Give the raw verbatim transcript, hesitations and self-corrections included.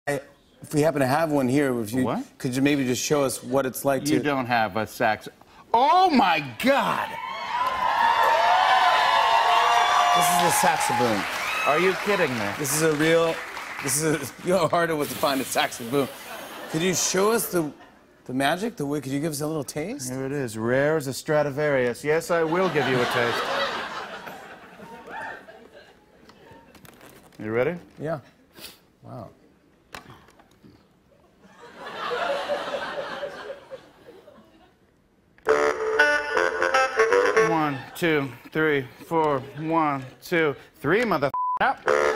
if we happen to have one here, if you what? could you maybe just show us what it's like you to... don't have a sax. Oh, my God! This is a saxophone. Are you kidding me? This is a real... This is a... You know how hard it was to find a saxophone. Could you show us the... The magic? The way... Could you give us a little taste? Here it is, rare as a Stradivarius. Yes, I will give you a taste. You ready? Yeah. Wow. One, two, three, four, one, two, three, mother. Up.